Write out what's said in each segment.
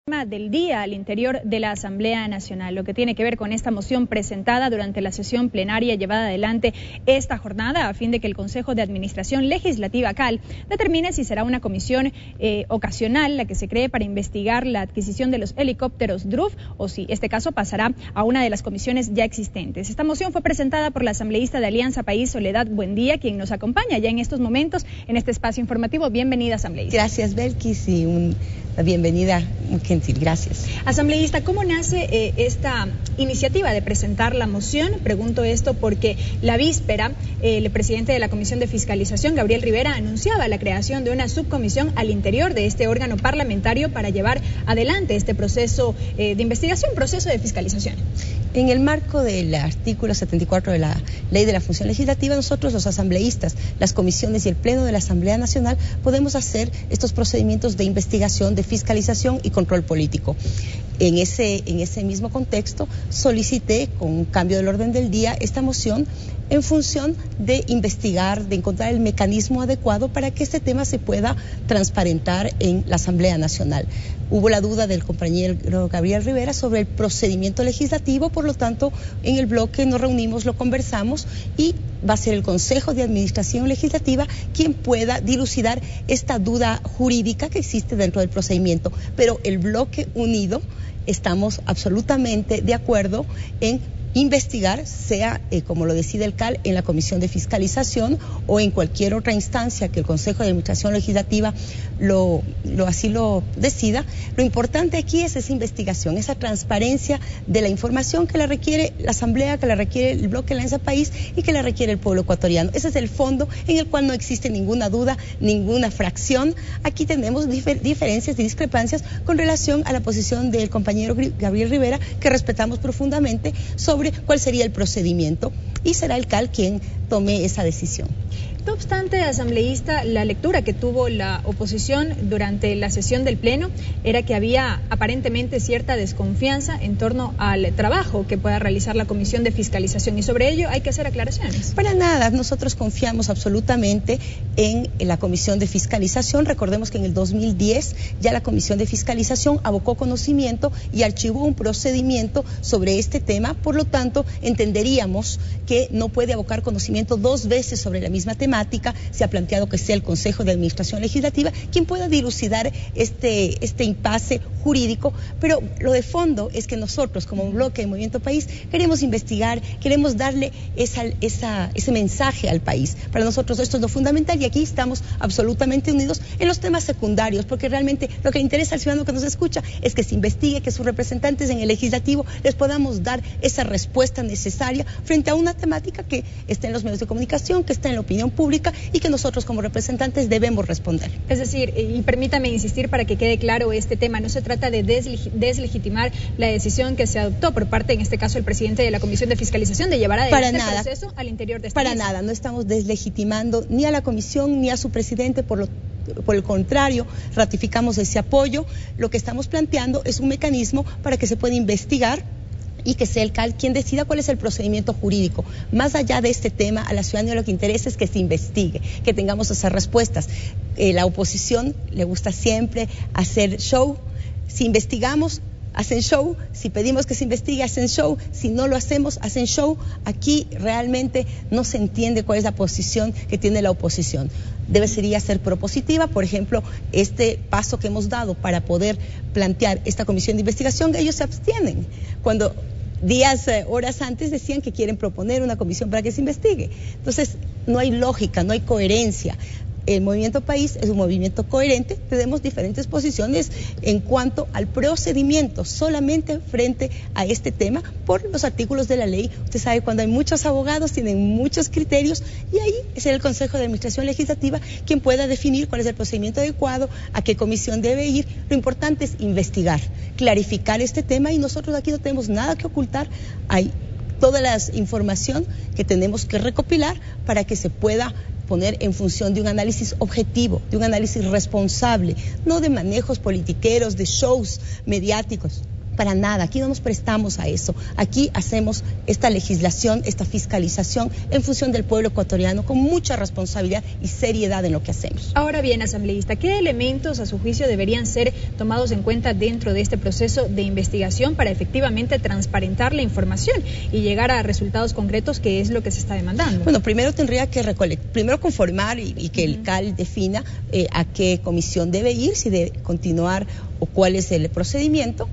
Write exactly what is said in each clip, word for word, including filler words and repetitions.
Del día al interior de la Asamblea Nacional, lo que tiene que ver con esta moción presentada durante la sesión plenaria llevada adelante esta jornada a fin de que el Consejo de Administración Legislativa C A L determine si será una comisión eh, ocasional la que se cree para investigar la adquisición de los helicópteros D R U F o si este caso pasará a una de las comisiones ya existentes. Esta moción fue presentada por la asambleísta de Alianza País, Soledad Buendía, quien nos acompaña ya en estos momentos en este espacio informativo. Bienvenida, asambleísta. Gracias, Belkis, y una bienvenida muy gentil. Gracias. Asambleísta, ¿cómo nace eh, esta iniciativa de presentar la moción? Pregunto esto porque la víspera eh, el presidente de la Comisión de Fiscalización, Gabriel Rivera, anunciaba la creación de una subcomisión al interior de este órgano parlamentario para llevar adelante este proceso eh, de investigación, proceso de fiscalización. En el marco del artículo setenta y cuatro de la Ley de la Función Legislativa, nosotros los asambleístas, las comisiones y el Pleno de la Asamblea Nacional podemos hacer estos procedimientos de investigación, de fiscalización y control político. En ese, en ese mismo contexto solicité, con un cambio del orden del día, esta moción en función de investigar, de encontrar el mecanismo adecuado para que este tema se pueda transparentar en la Asamblea Nacional. Hubo la duda del compañero Gabriel Rivera sobre el procedimiento legislativo, por lo tanto, en el bloque nos reunimos, lo conversamos y va a ser el Consejo de Administración Legislativa quien pueda dilucidar esta duda jurídica que existe dentro del procedimiento. Pero el bloque unido estamos absolutamente de acuerdo en investigar, sea eh, como lo decide el C A L en la Comisión de Fiscalización o en cualquier otra instancia que el Consejo de Administración Legislativa lo, lo así lo decida. Lo importante aquí es esa investigación, esa transparencia de la información que la requiere la Asamblea, que la requiere el bloque Alianza País y que la requiere el pueblo ecuatoriano. Ese es el fondo en el cual no existe ninguna duda, ninguna fracción. Aquí tenemos difer diferencias y discrepancias con relación a la posición del compañero Gabriel Rivera, que respetamos profundamente, sobre cuál sería el procedimiento, y será el C A L quien tome esa decisión. No obstante, asambleísta, la lectura que tuvo la oposición durante la sesión del Pleno era que había aparentemente cierta desconfianza en torno al trabajo que pueda realizar la Comisión de Fiscalización, y sobre ello hay que hacer aclaraciones. Para nada, nosotros confiamos absolutamente en la Comisión de Fiscalización. Recordemos que en el dos mil diez ya la Comisión de Fiscalización abocó conocimiento y archivó un procedimiento sobre este tema, por lo tanto entenderíamos que no puede abocar conocimiento dos veces sobre la misma temática. Se ha planteado que sea el Consejo de Administración Legislativa quien pueda dilucidar este, este impasse jurídico, pero lo de fondo es que nosotros, como un bloque de Movimiento País, queremos investigar, queremos darle esa, esa, ese mensaje al país. Para nosotros esto es lo fundamental y aquí estamos absolutamente unidos en los temas secundarios, porque realmente lo que le interesa al ciudadano que nos escucha es que se investigue, que sus representantes en el legislativo les podamos dar esa respuesta necesaria frente a una temática que está en los medios de comunicación, que está en la opinión pública y que nosotros como representantes debemos responder. Es decir, y permítame insistir para que quede claro este tema, no se trata de desleg deslegitimar la decisión que se adoptó por parte, en este caso, el presidente de la Comisión de Fiscalización de llevar adelante el proceso al interior de esta Para mesa. nada, no estamos deslegitimando ni a la Comisión ni a su presidente, por lo Por el contrario, ratificamos ese apoyo. Lo que estamos planteando es un mecanismo para que se pueda investigar y que sea el C A L quien decida cuál es el procedimiento jurídico. Más allá de este tema, a la ciudadanía lo que interesa es que se investigue, que tengamos esas respuestas. Eh, la oposición le gusta siempre hacer show. Si investigamos, hacen show. Si pedimos que se investigue, hacen show. Si no lo hacemos, hacen show. Aquí realmente no se entiende cuál es la posición que tiene la oposición. Debe sería ser propositiva. Por ejemplo, este paso que hemos dado para poder plantear esta comisión de investigación, ellos se abstienen cuando días, eh, horas antes decían que quieren proponer una comisión para que se investigue. Entonces, no hay lógica, no hay coherencia. El Movimiento País es un movimiento coherente, tenemos diferentes posiciones en cuanto al procedimiento, solamente frente a este tema, por los artículos de la ley. Usted sabe, cuando hay muchos abogados, tienen muchos criterios, y ahí es el Consejo de Administración Legislativa quien pueda definir cuál es el procedimiento adecuado, a qué comisión debe ir. Lo importante es investigar, clarificar este tema, y nosotros aquí no tenemos nada que ocultar. Hay toda la información que tenemos que recopilar para que se pueda poner en función de un análisis objetivo, de un análisis responsable, no de manejos politiqueros, de shows mediáticos. para nada, aquí no nos prestamos a eso. Aquí hacemos esta legislación, esta fiscalización en función del pueblo ecuatoriano con mucha responsabilidad y seriedad en lo que hacemos. Ahora bien, asambleísta, ¿qué elementos a su juicio deberían ser tomados en cuenta dentro de este proceso de investigación para efectivamente transparentar la información y llegar a resultados concretos, que es lo que se está demandando? Bueno, primero tendría que recolectar, primero conformar y, y que el C A L defina eh, a qué comisión debe ir, si debe continuar o cuál es el procedimiento.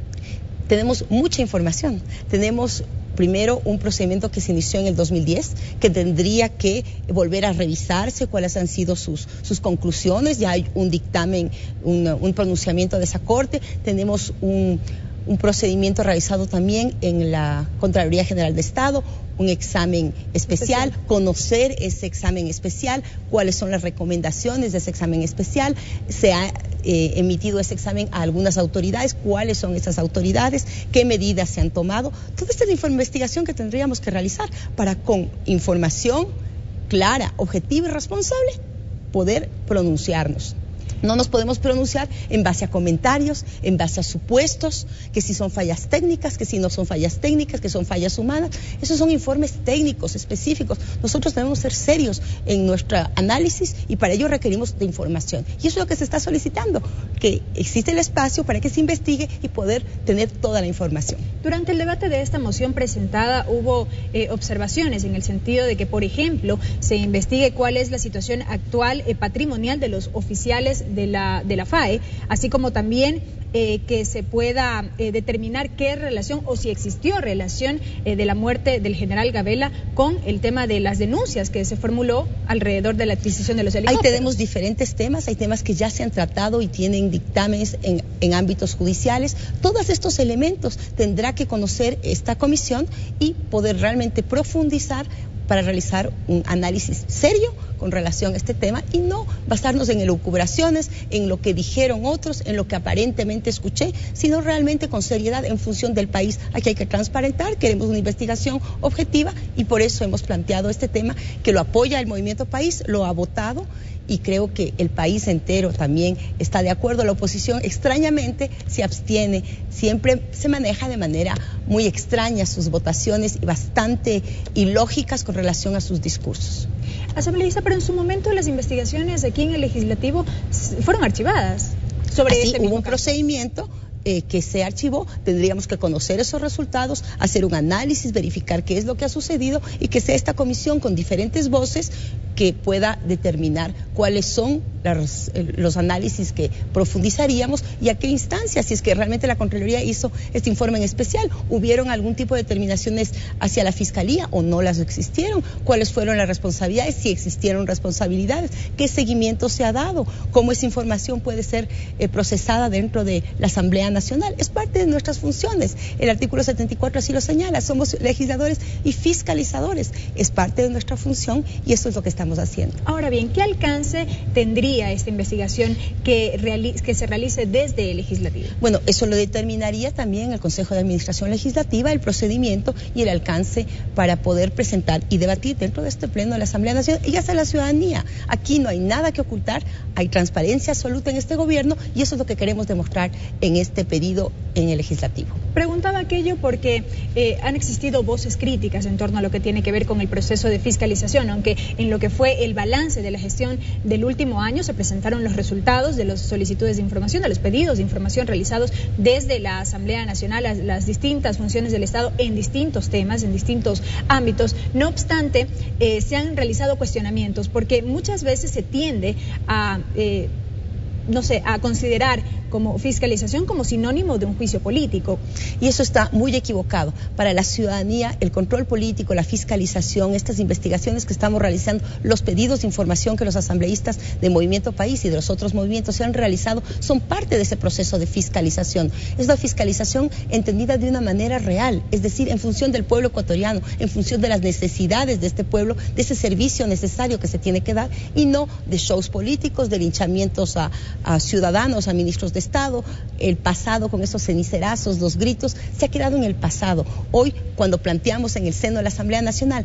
Tenemos mucha información. Tenemos primero un procedimiento que se inició en el dos mil diez, que tendría que volver a revisarse cuáles han sido sus, sus conclusiones. Ya hay un dictamen, un, un pronunciamiento de esa corte. Tenemos un, un procedimiento realizado también en la Contraloría General de Estado, un examen especial, especial, conocer ese examen especial, cuáles son las recomendaciones de ese examen especial. Se ha eh, emitido ese examen a algunas autoridades, cuáles son esas autoridades, qué medidas se han tomado. Toda esta es la investigación que tendríamos que realizar para, con información clara, objetiva y responsable, poder pronunciarnos. No nos podemos pronunciar en base a comentarios, en base a supuestos, que si son fallas técnicas, que si no son fallas técnicas, que son fallas humanas. Esos son informes técnicos específicos. Nosotros debemos ser serios en nuestro análisis y para ello requerimos de información. Y eso es lo que se está solicitando, que existe el espacio para que se investigue y poder tener toda la información. Durante el debate de esta moción presentada hubo eh, observaciones en el sentido de que, por ejemplo, se investigue cuál es la situación actual eh, patrimonial de los oficiales de la, de la F A E, así como también eh, que se pueda eh, determinar qué relación o si existió relación eh, de la muerte del general Gabela con el tema de las denuncias que se formuló alrededor de la adquisición de los helicópteros. Ahí tenemos diferentes temas, hay temas que ya se han tratado y tienen dictámenes en, en ámbitos judiciales. Todos estos elementos tendrá que conocer esta comisión y poder realmente profundizar para realizar un análisis serio con relación a este tema y no basarnos en elucubraciones, en lo que dijeron otros, en lo que aparentemente escuché, sino realmente con seriedad en función del país. Aquí hay que transparentar, queremos una investigación objetiva y por eso hemos planteado este tema que lo apoya el Movimiento País, lo ha votado y creo que el país entero también está de acuerdo. La oposición extrañamente se abstiene, siempre se maneja de manera muy extraña sus votaciones y bastante ilógicas con relación a sus discursos. Asambleísta, pero en su momento las investigaciones aquí en el Legislativo fueron archivadas sobre Así, este hubo mismo un caso. procedimiento eh, que se archivó, tendríamos que conocer esos resultados, hacer un análisis, verificar qué es lo que ha sucedido y que sea esta comisión con diferentes voces que pueda determinar cuáles son las, los análisis que profundizaríamos y a qué instancia, si es que realmente la Contraloría hizo este informe en especial, hubieron algún tipo de determinaciones hacia la Fiscalía o no las existieron, cuáles fueron las responsabilidades, si existieron responsabilidades, qué seguimiento se ha dado, cómo esa información puede ser eh, procesada dentro de la Asamblea Nacional. Es parte de nuestras funciones, el artículo setenta y cuatro así lo señala, somos legisladores y fiscalizadores, es parte de nuestra función y eso es lo que estamos haciendo. Ahora bien, ¿qué alcance tendría esta investigación que, realice, que se realice desde el Legislativo? Bueno, eso lo determinaría también el Consejo de Administración Legislativa, el procedimiento y el alcance para poder presentar y debatir dentro de este pleno de la Asamblea Nacional y hacia la ciudadanía. Aquí no hay nada que ocultar, hay transparencia absoluta en este gobierno y eso es lo que queremos demostrar en este pedido en el Legislativo. Preguntaba aquello porque eh, han existido voces críticas en torno a lo que tiene que ver con el proceso de fiscalización, aunque en lo que fue el balance de la gestión del último año se presentaron los resultados de las solicitudes de información, de los pedidos de información realizados desde la Asamblea Nacional a las distintas funciones del Estado en distintos temas, en distintos ámbitos. No obstante, eh, se han realizado cuestionamientos porque muchas veces se tiende a... Eh, no sé, a considerar como fiscalización como sinónimo de un juicio político. Y eso está muy equivocado. Para la ciudadanía, el control político, la fiscalización, estas investigaciones que estamos realizando, los pedidos de información que los asambleístas de Movimiento País y de los otros movimientos se han realizado, son parte de ese proceso de fiscalización. Es la fiscalización entendida de una manera real, es decir, en función del pueblo ecuatoriano, en función de las necesidades de este pueblo, de ese servicio necesario que se tiene que dar, y no de shows políticos, de linchamientos a a ciudadanos, a ministros de Estado. El pasado con esos cenicerazos, los gritos, se ha quedado en el pasado. Hoy, cuando planteamos en el seno de la Asamblea Nacional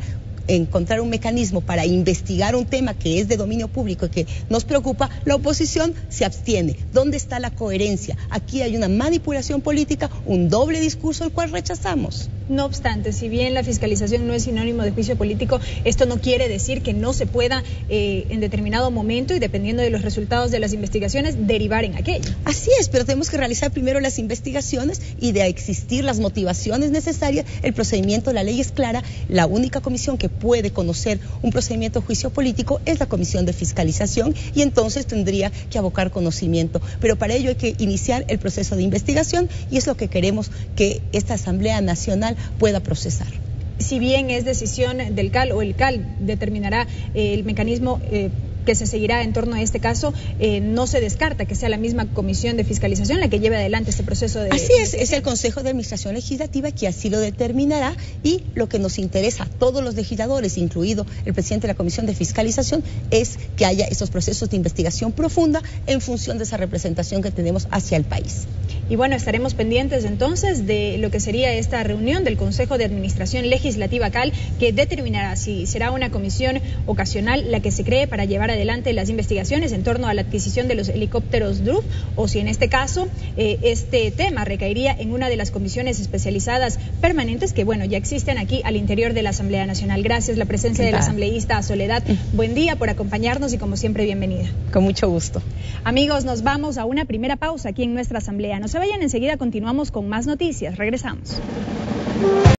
encontrar un mecanismo para investigar un tema que es de dominio público y que nos preocupa, la oposición se abstiene. ¿Dónde está la coherencia? Aquí hay una manipulación política, un doble discurso, el cual rechazamos. No obstante, si bien la fiscalización no es sinónimo de juicio político, esto no quiere decir que no se pueda eh, en determinado momento y dependiendo de los resultados de las investigaciones derivar en aquello. Así es, pero tenemos que realizar primero las investigaciones y de existir las motivaciones necesarias, el procedimiento, la ley es clara, la única comisión que puede conocer un procedimiento de juicio político es la Comisión de Fiscalización y entonces tendría que abocar conocimiento, pero para ello hay que iniciar el proceso de investigación y es lo que queremos que esta Asamblea Nacional pueda procesar. Si bien es decisión del C A L o el C A L determinará eh, el mecanismo eh, que se seguirá en torno a este caso, eh, no se descarta que sea la misma comisión de fiscalización la que lleve adelante este proceso de... Así es, es el Consejo de Administración Legislativa que así lo determinará y lo que nos interesa a todos los legisladores, incluido el presidente de la Comisión de Fiscalización, es que haya estos procesos de investigación profunda en función de esa representación que tenemos hacia el país. Y bueno, estaremos pendientes entonces de lo que sería esta reunión del Consejo de Administración Legislativa C A L, que determinará si será una comisión ocasional la que se cree para llevar adelante las investigaciones en torno a la adquisición de los helicópteros D R U F, o si en este caso eh, este tema recaería en una de las comisiones especializadas permanentes que, bueno, ya existen aquí al interior de la Asamblea Nacional. Gracias, la presencia de la asambleísta Soledad. Buen día, por acompañarnos y como siempre, bienvenida. Con mucho gusto. Amigos, nos vamos a una primera pausa aquí en nuestra Asamblea. No se vayan, enseguida continuamos con más noticias. Regresamos.